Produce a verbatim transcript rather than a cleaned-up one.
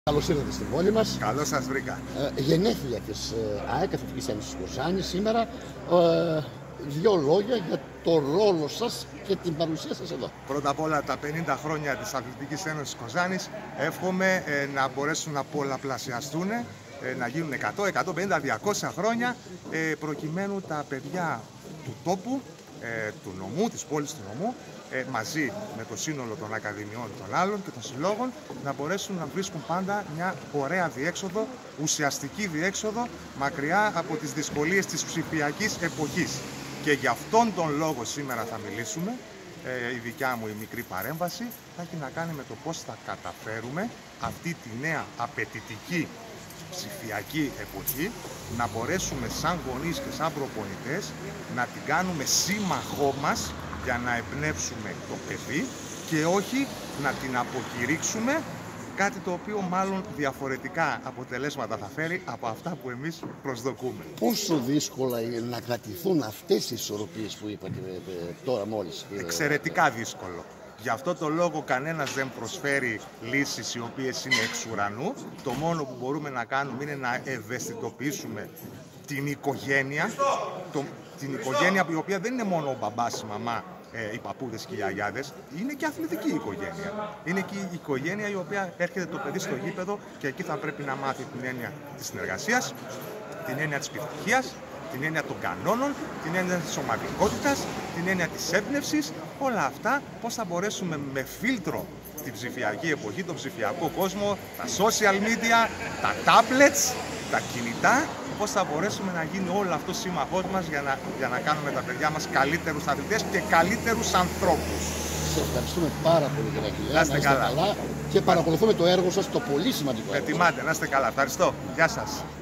Καλώς ήρθατε στην πόλη μας. Καλώς σας βρήκα. Ε, γενέθλια της ε, ΑΕΚ, Αθλητικής Ένωσης Κοζάνης, σήμερα. Ε, δύο λόγια για το ρόλο σας και την παρουσία σας εδώ. Πρώτα απ' όλα, τα πενήντα χρόνια της Αθλητικής Ένωσης Κοζάνης εύχομαι ε, να μπορέσουν να πολλαπλασιαστούν, ε, να γίνουν εκατό, εκατόν πενήντα, διακόσια χρόνια, ε, προκειμένου τα παιδιά του τόπου, ε, του νομού, της πόλης του νομού, ε, μαζί με το σύνολο των ακαδημιών των άλλων και των συλλόγων, να μπορέσουν να βρίσκουν πάντα μια ωραία διέξοδο, ουσιαστική διέξοδο, μακριά από τις δυσκολίες της ψηφιακής εποχής. Και γι' αυτόν τον λόγο σήμερα θα μιλήσουμε. Ε, η δικιά μου η μικρή παρέμβαση θα έχει να κάνει με το πώς θα καταφέρουμε αυτή τη νέα απαιτητική ψηφιακή εποχή να μπορέσουμε σαν γονείς και σαν προπονητές να την κάνουμε σύμμαχό μας για να εμπνεύσουμε το παιδί και όχι να την αποκηρύξουμε, κάτι το οποίο μάλλον διαφορετικά αποτελέσματα θα φέρει από αυτά που εμείς προσδοκούμε. Πόσο δύσκολα είναι να κρατηθούν αυτές οι ισορροπίες που είπατε τώρα μόλις? Εξαιρετικά δύσκολο. Γι' αυτό το λόγο κανένας δεν προσφέρει λύσεις οι οποίες είναι εξ ουρανού. Το μόνο που μπορούμε να κάνουμε είναι να ευαισθητοποιήσουμε την οικογένεια, το, την οικογένεια η οποία δεν είναι μόνο ο μπαμπάς, η μαμά, ε, οι παππούδες και οι γιαγιάδες, είναι και αθλητική οικογένεια. Είναι και η οικογένεια η οποία έρχεται το παιδί στο γήπεδο και εκεί θα πρέπει να μάθει την έννοια της συνεργασίας, την έννοια της πειθαρχίας, την έννοια των κανόνων, την έννοια της ομαδικότητας, την έννοια της έμπνευσης, όλα αυτά πώς θα μπορέσουμε με φίλτρο την ψηφιακή εποχή, τον ψηφιακό κόσμο, τα social media, τα tablets, τα κινητά, πώς θα μπορέσουμε να γίνει όλο αυτό σύμμαχός μας για να, για να κάνουμε τα παιδιά μας καλύτερους αθλητές και καλύτερους ανθρώπους. Σε ευχαριστούμε πάρα πολύ, κύριε Αγγελέα. Να είστε καλά. καλά και παρακολουθούμε το έργο σας, το πολύ σημαντικό έργο. Ετοιμάτε, να είστε καλά. Ευχαριστώ. Γεια σας.